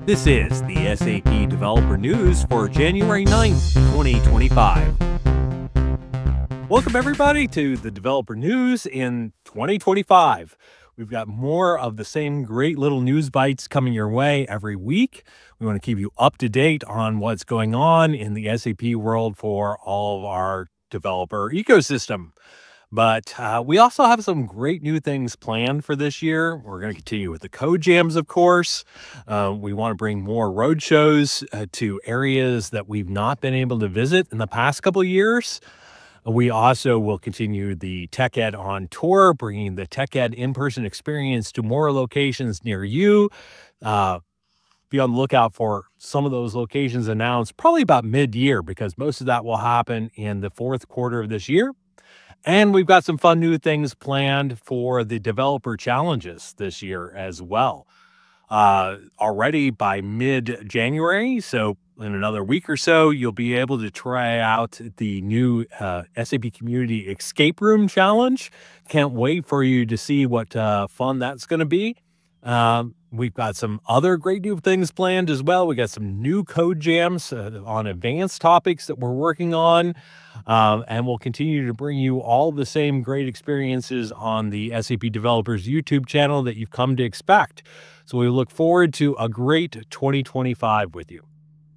This is the SAP Developer News for January 9th, 2025. Welcome everybody to the Developer News in 2025. We've got more of the same great little news bites coming your way every week. We want to keep you up to date on what's going on in the SAP world for all of our developer ecosystem. But we also have some great new things planned for this year. We're going to continue with the code jams, of course. We want to bring more road shows to areas that we've not been able to visit in the past couple of years. We also will continue the Tech Ed on tour, bringing the Tech Ed in-person experience to more locations near you. Be on the lookout for some of those locations announced probably about mid-year, because most of that will happen in the fourth quarter of this year. And we've got some fun new things planned for the developer challenges this year as well. Already by mid-January, so in another week or so, you'll be able to try out the new SAP Community Escape Room Challenge. Can't wait for you to see what fun that's going to be. We've got some other great new things planned as well. We got some new code jams on advanced topics that we're working on. And we'll continue to bring you all the same great experiences on the SAP Developers YouTube channel that you've come to expect. So we look forward to a great 2025 with you.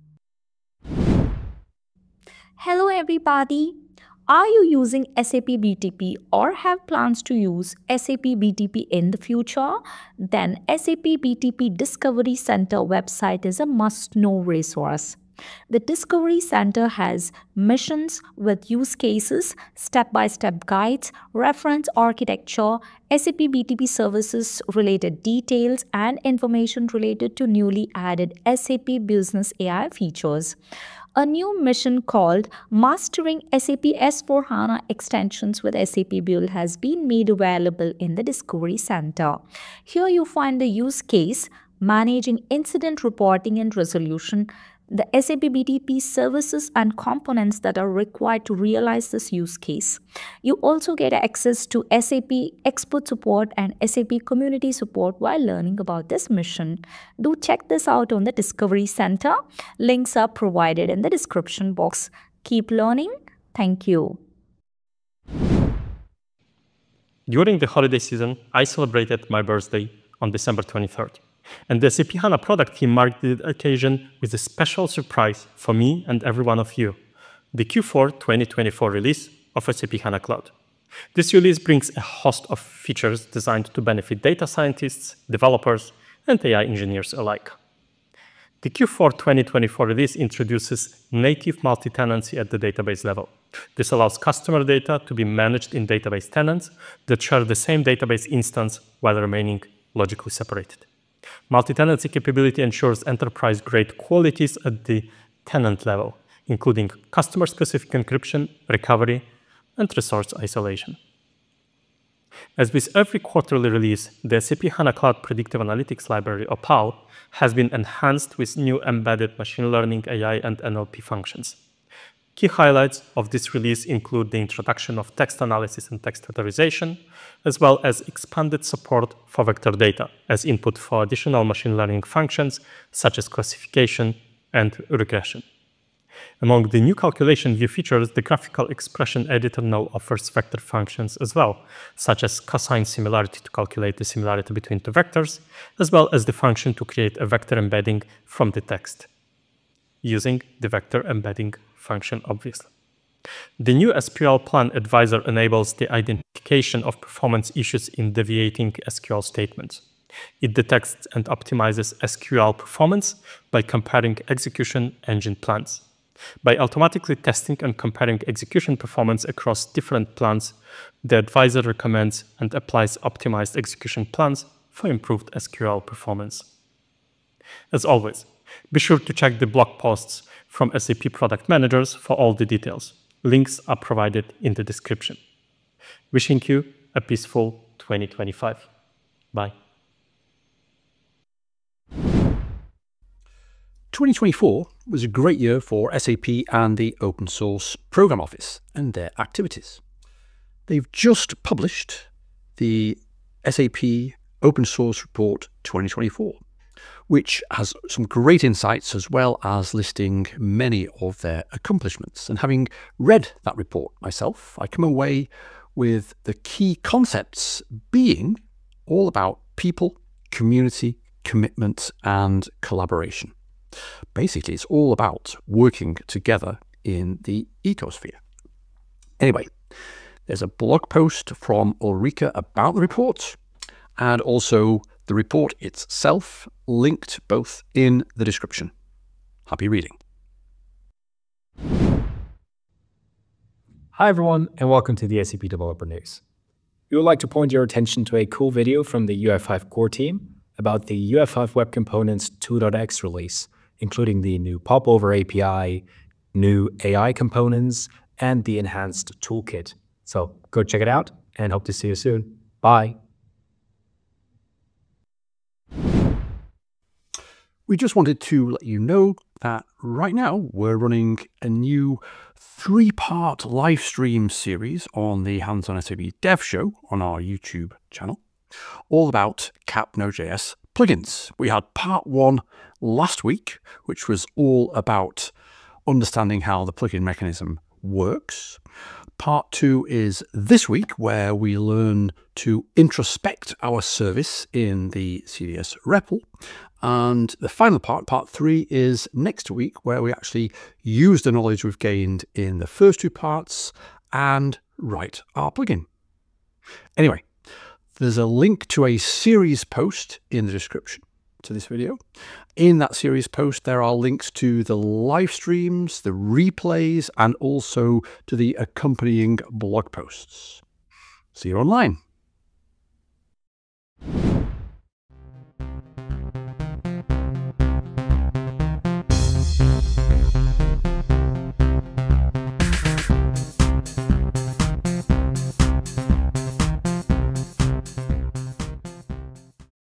Hello everybody. Are you using SAP BTP or have plans to use SAP BTP in the future? Then SAP BTP Discovery Center website is a must-know resource. The Discovery Center has missions with use cases, step-by-step guides, reference architecture, SAP BTP services related details, and information related to newly added SAP Business AI features. A new mission called Mastering SAP S/4HANA Extensions with SAP Build has been made available in the Discovery Center. Here you find the use case, managing incident reporting and resolution, the SAP BTP services and components that are required to realize this use case. You also get access to SAP expert support and SAP community support while learning about this mission. Do check this out on the Discovery Center. Links are provided in the description box. Keep learning. Thank you. During the holiday season, I celebrated my birthday on December 23rd. And the SAP HANA product team marked the occasion with a special surprise for me and every one of you, the Q4 2024 release of SAP HANA Cloud. This release brings a host of features designed to benefit data scientists, developers, and AI engineers alike. The Q4 2024 release introduces native multi-tenancy at the database level. This allows customer data to be managed in database tenants that share the same database instance while remaining logically separated. Multi-tenancy capability ensures enterprise-grade qualities at the tenant level, including customer-specific encryption, recovery, and resource isolation. As with every quarterly release, the SAP HANA Cloud Predictive Analytics Library, or PAL, has been enhanced with new embedded machine learning, AI, and NLP functions. Key highlights of this release include the introduction of text analysis and text authorization, as well as expanded support for vector data as input for additional machine learning functions such as classification and regression. Among the new calculation view features, the graphical expression editor now offers vector functions as well, such as cosine similarity to calculate the similarity between two vectors, as well as the function to create a vector embedding from the text, using the vector embedding function, obviously. The new SQL Plan Advisor enables the identification of performance issues in deviating SQL statements. It detects and optimizes SQL performance by comparing execution engine plans. By automatically testing and comparing execution performance across different plans, the advisor recommends and applies optimized execution plans for improved SQL performance. As always, be sure to check the blog posts from SAP product managers for all the details. Links are provided in the description. Wishing you a peaceful 2025. Bye. 2024 was a great year for SAP and the Open Source Program Office and their activities. They've just published the SAP Open Source Report 2024. which has some great insights as well as listing many of their accomplishments. And having read that report myself, I come away with the key concepts being all about people, community, commitment, and collaboration. Basically, it's all about working together in the ecosphere. Anyway, there's a blog post from Ulrika about the report, and also the report itself linked both in the description. Happy reading. Hi everyone, and welcome to the SAP Developer News. We would like to point your attention to a cool video from the UI5 core team about the UI5 Web Components 2.x release, including the new popover API, new AI components, and the enhanced toolkit. So go check it out, and hope to see you soon. Bye. We just wanted to let you know that right now we're running a new 3-part live stream series on the Hands-on SAP Dev Show on our YouTube channel, all about CAP Node.js plugins. We had part 1 last week, which was all about understanding how the plugin mechanism works. Part 2 is this week, where we learn to introspect our service in the CDS REPL. And the final part, part 3, is next week, where we actually use the knowledge we've gained in the first 2 parts and write our plugin. Anyway, there's a link to a series post in the description to this video. In that series post, there are links to the live streams, the replays, and also to the accompanying blog posts. See you online.